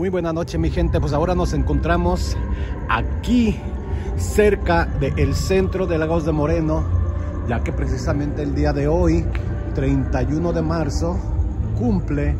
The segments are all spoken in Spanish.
Muy buena noche, mi gente. Pues ahora nos encontramos aquí cerca del centro de Lagos de Moreno, ya que precisamente el día de hoy, 31 de marzo, cumple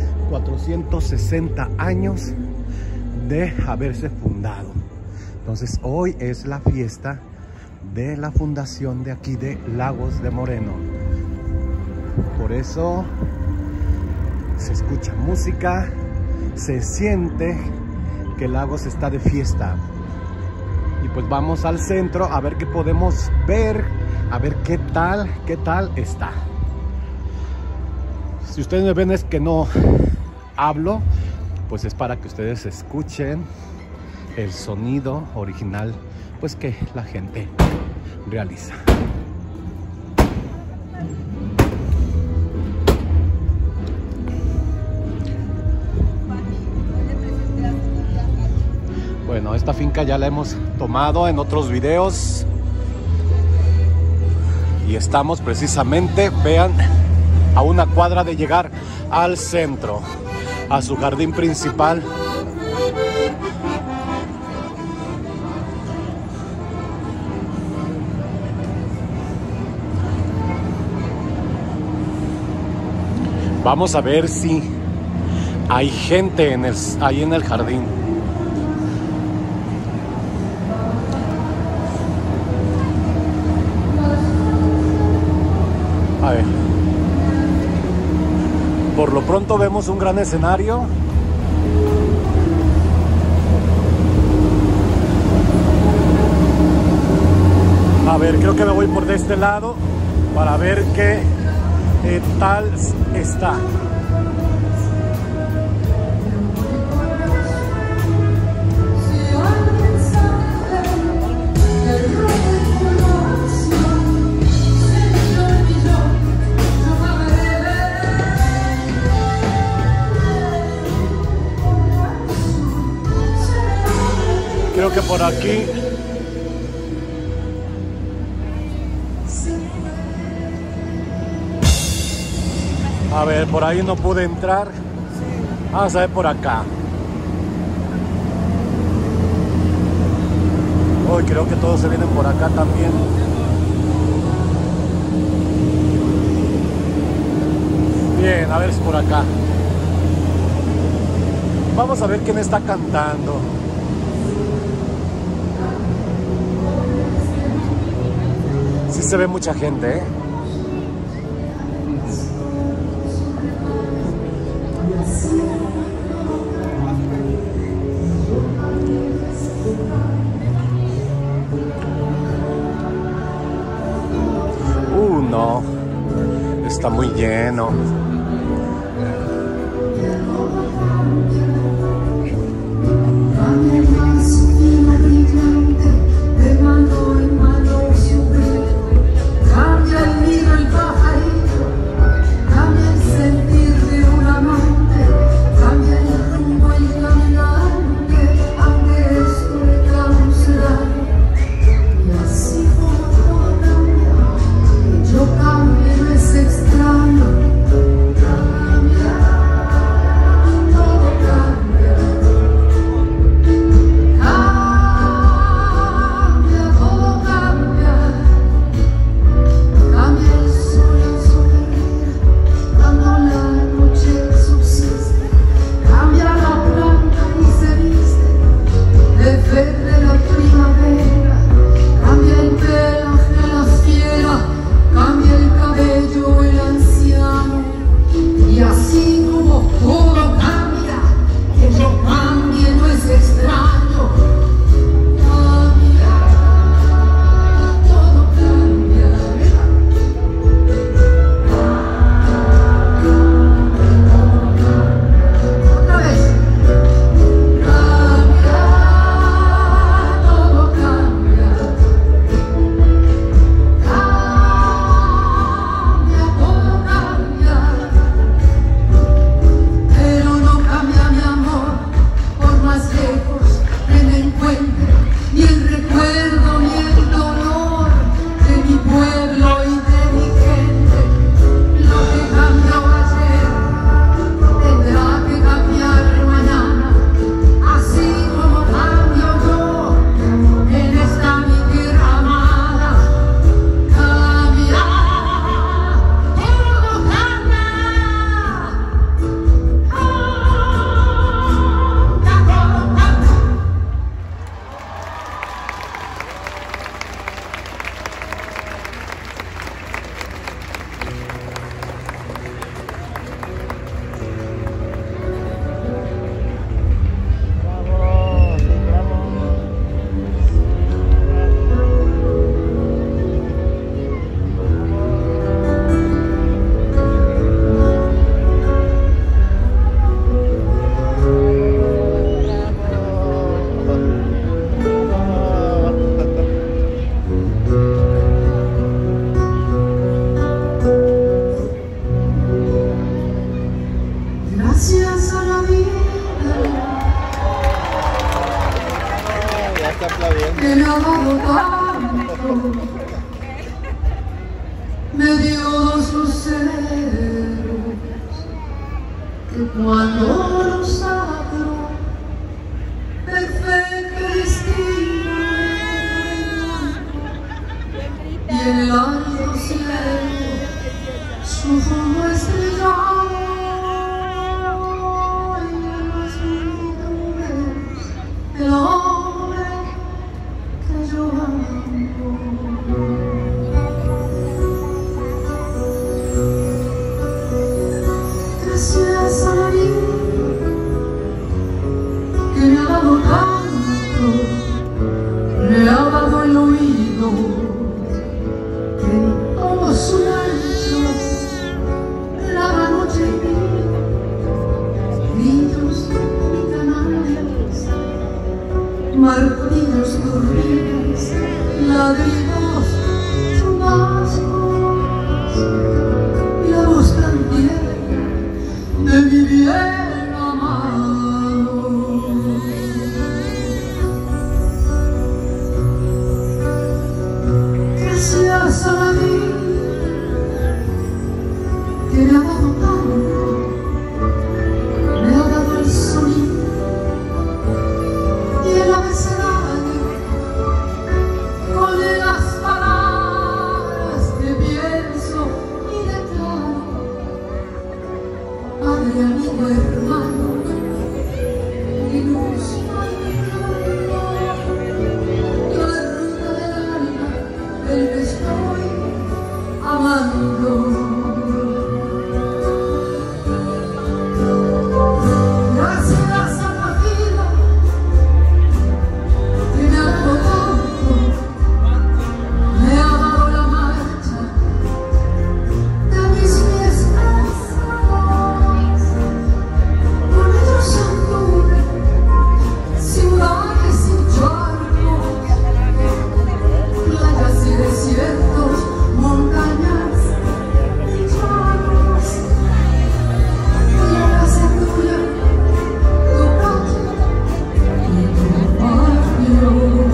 460 años de haberse fundado. Entonces hoy es la fiesta de la fundación de aquí de Lagos de Moreno. Por eso se escucha música, se siente que Lagos está de fiesta. Y pues vamos al centro a ver qué podemos ver, a ver qué tal está. Si ustedes me ven es que no hablo, pues es para que ustedes escuchen el sonido original pues que la gente realiza. Bueno, esta finca ya la hemos tomado en otros videos y estamos precisamente, vean, a una cuadra de llegar al centro, a su jardín principal. Vamos a ver si hay gente ahí en el jardín. A ver. Por lo pronto vemos un gran escenario. A ver, creo que me voy por de este lado para ver qué tal está. Creo que por aquí. A ver, por ahí no pude entrar. Vamos a ver por acá. Hoy creo que todos se vienen por acá también. Bien, a ver si por acá. Vamos a ver quién está cantando. Sí se ve mucha gente, ¿eh? No, está muy lleno. cuando lo sacro, perfecto destino, y en el alto cielo su fuego estrellado, y en las virtudes del hombre que yo amo. Gracias a la vida que me ha dado tanto, me ha dado el oído que todo su ancho, la noche y grillos y canarios, martillos, turbinas, ladridos, chubascos y la voz tan tierna de mi bien amado. Gracias a la vida que me ha dado tanto, me ha dado el sonido y el abecedario con las palabras que pienso y declaro. Padre, amigo, hermano, ilusión y calor, la ruta del alma del que estoy amando. Gracias a la vida que me ha dado tanto, me ha dado la marcha de mis pies cansados. Por ellos anduve, ciudades y charcos, playas y desiertos, montañas y llanos, y la casa tuya, tu calle y tu barrio.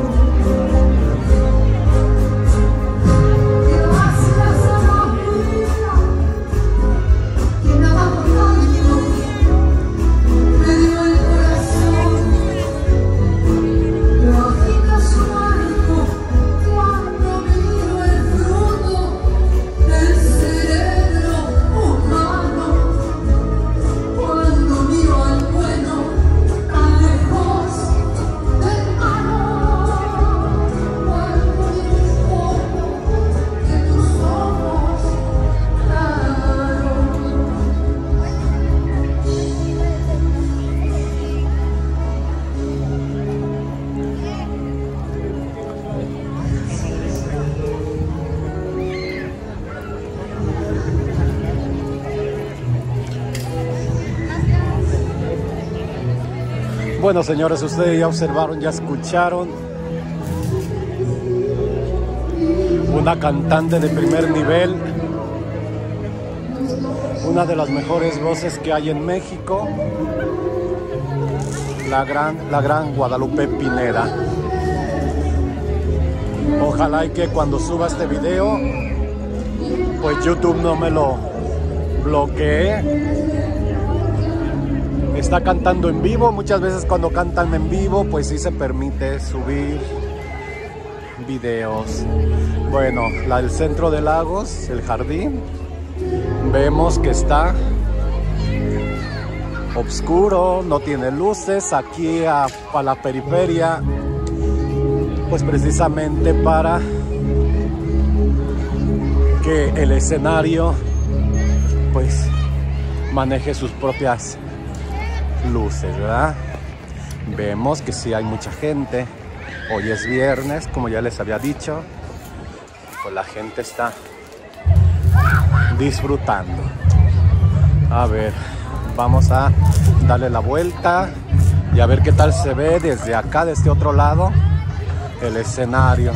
Gracias a la vida que me ha dado tanto, me dio el corazón, que agita su marco cuando miro el fruto del cerebro humano, cuando miro al bueno tan lejos del malo, cuando miro de tus ojos claros. Bueno, señores, ustedes ya observaron, ya escucharon una cantante de primer nivel, una de las mejores voces que hay en México, la gran Guadalupe Pineda. Ojalá y que cuando suba este video, pues YouTube no me lo bloquee. Está cantando en vivo. Muchas veces cuando cantan en vivo, pues sí se permite subir videos. Bueno, el centro de Lagos, el jardín, vemos que está oscuro, no tiene luces. Aquí a la periferia, pues precisamente para que el escenario pues maneje sus propias luces, ¿verdad? Vemos que sí hay mucha gente. Hoy es viernes, como ya les había dicho, pues la gente está disfrutando. A ver, vamos a darle la vuelta y a ver qué tal se ve desde acá, de este otro lado, el escenario.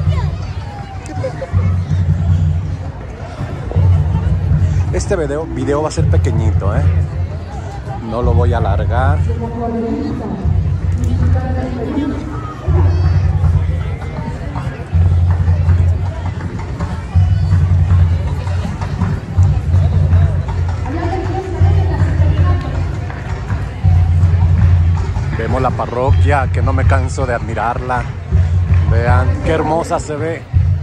Este video va a ser pequeñito, no lo voy a alargar. la parroquia, que no me canso de admirarla. Vean qué hermosa se ve.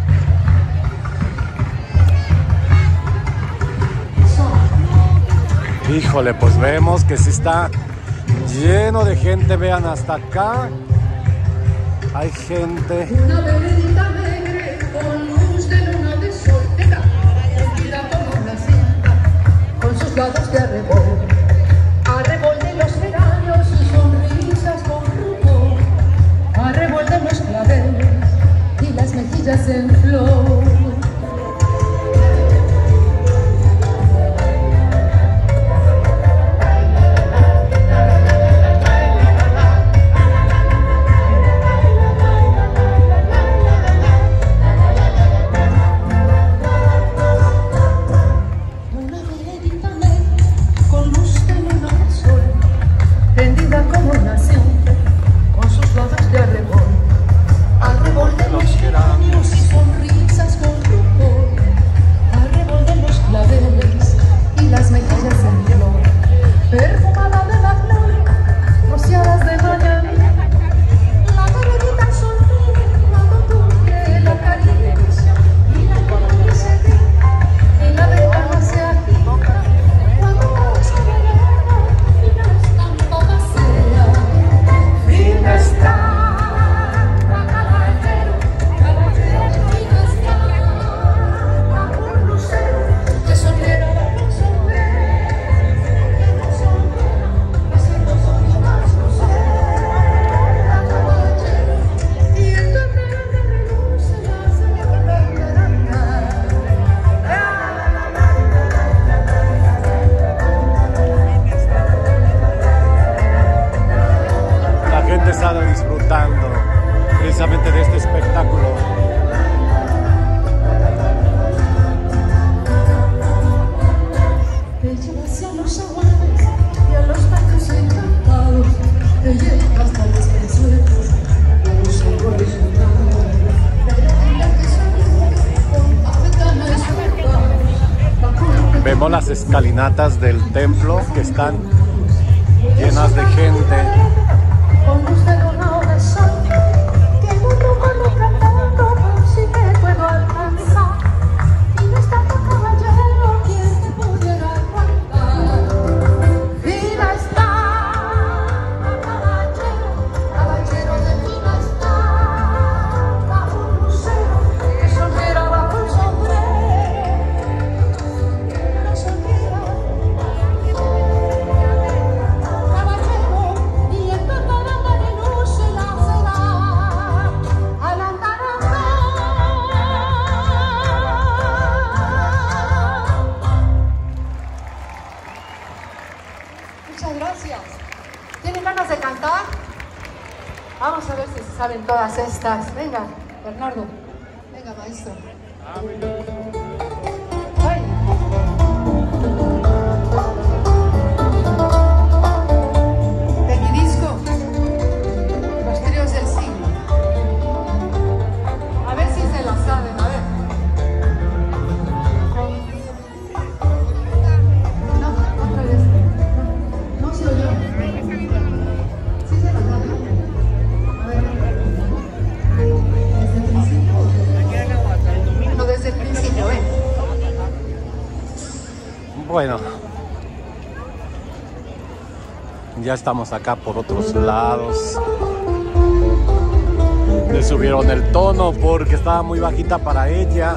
Híjole, pues vemos que sí está lleno de gente. Vean, hasta acá hay gente. Una veredita alegre con luz de luna de sol, vestida como una cinta, con sus lados de arrebol de los geranios y sonrisas con rubor, arrebol de los claveles y las mejillas en flor. Disfrutando precisamente de este espectáculo. Te lleva hacia los aguanes y a los patios encantados, te lleva hasta los presuelos y a los árboles juntados. Vemos las escalinatas del templo que están llenas de gente. Con luz de luna o de sol, que un humano cantando si te puedo alcanzar. Y no está tu caballero quien te pudiera aguantar. Fina está, caballero de fina está, bajo un lucero que sonriera bajo el sombrero. No sonriera, caballero, y en toda muchas gracias. ¿Tienen ganas de cantar? Vamos a ver si se saben todas estas. Venga, Bernardo. Venga, maestro. Ay. De mi disco, Los Tríos del Siglo. A ver si se la saben, a ver. No, otra vez. No se oyó. Sí se la saben. A ver. Desde el principio. No, desde el principio, ven. Bueno, ya estamos acá por otros lados. Le subieron el tono porque estaba muy bajita para ella.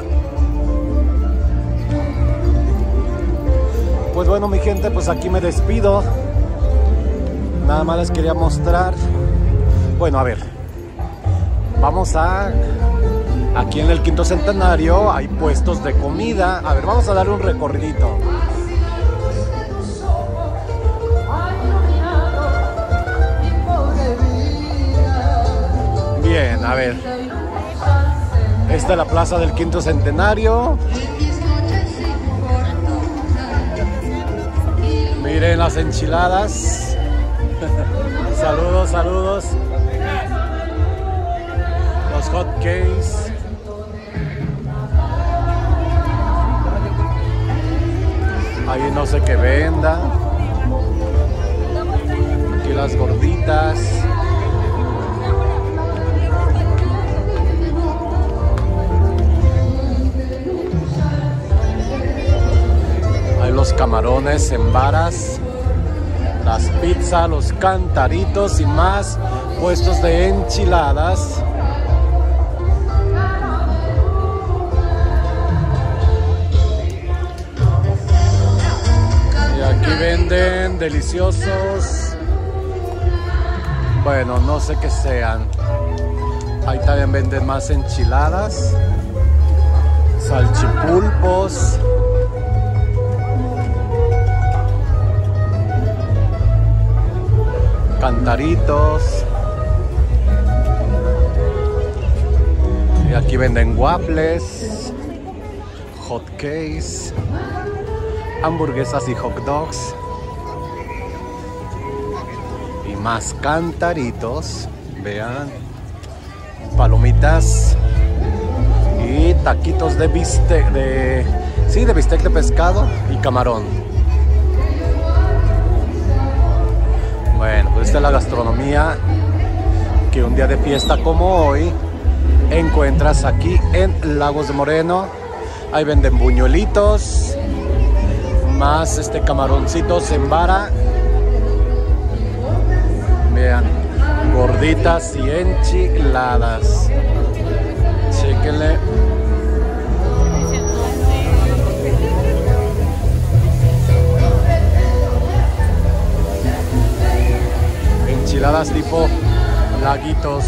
Pues bueno, mi gente, pues aquí me despido. Nada más les quería mostrar. Bueno, a ver, vamos a... Aquí en el Quinto Centenario hay puestos de comida. A ver, vamos a darle un recorridito. Así la luz de tus ojos ha iluminado mi pobre vida. Bien, a ver. Esta es la plaza del Quinto Centenario. Miren las enchiladas. Saludos, saludos. Los hot cakes. Ahí no sé qué venda. Aquí las gorditas. Miren los camarones en varas, las pizzas, los cantaritos y más puestos de enchiladas. Y aquí venden deliciosos, bueno, no sé qué sean. Ahí también venden más enchiladas, salchipulpos, cantaritos. Y aquí venden waffles, hot cakes, hamburguesas y hot dogs. Y más cantaritos, vean, palomitas y taquitos de bistec, de bistec de pescado y camarón. Bueno, pues esta es la gastronomía que un día de fiesta como hoy encuentras aquí en Lagos de Moreno. Ahí venden buñuelitos, más camaroncitos en vara. Vean, gorditas y enchiladas. Chéquenle. Enchiladas tipo laguitos.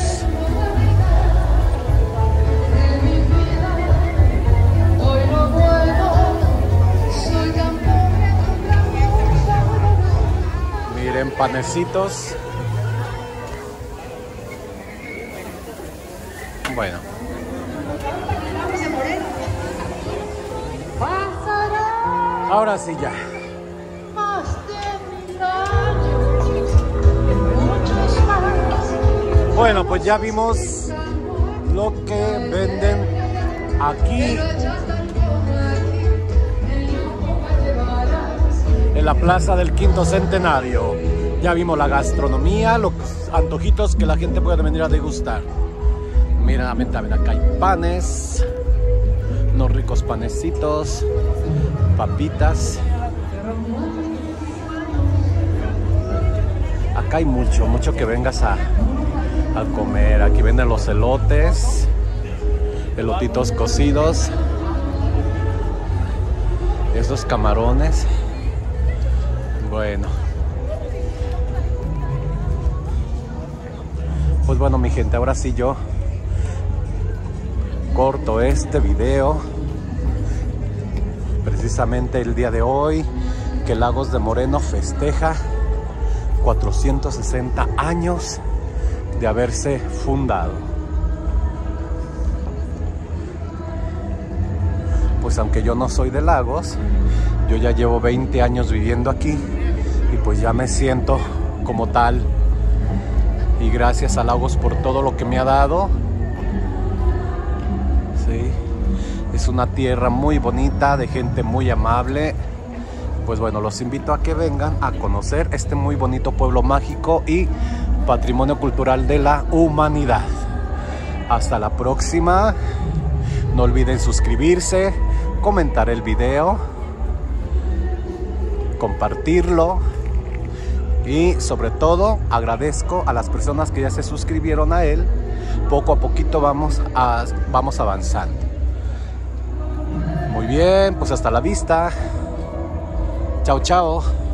Miren, panecitos. Bueno. Ahora sí ya. Bueno, pues ya vimos lo que venden aquí en la Plaza del Quinto Centenario. Ya vimos la gastronomía, los antojitos que la gente puede venir a degustar. Mira, también acá hay panes, unos ricos panecitos, papitas. Acá hay mucho que vengas a comer. Aquí venden los elotes, elotitos cocidos, estos camarones. Bueno, pues bueno, mi gente, ahora sí yo corto este video. Precisamente el día de hoy que Lagos de Moreno festeja 460 años de haberse fundado. Pues aunque yo no soy de Lagos, yo ya llevo 20 años viviendo aquí y pues ya me siento como tal. Y gracias a Lagos por todo lo que me ha dado. Sí, es una tierra muy bonita, de gente muy amable. Pues bueno, los invito a que vengan a conocer este muy bonito pueblo mágico y patrimonio cultural de la humanidad. Hasta la próxima. No olviden suscribirse, comentar el video, compartirlo y sobre todo agradezco a las personas que ya se suscribieron a él. Poco a poquito vamos avanzando. Muy bien, pues hasta la vista. Chao, chao.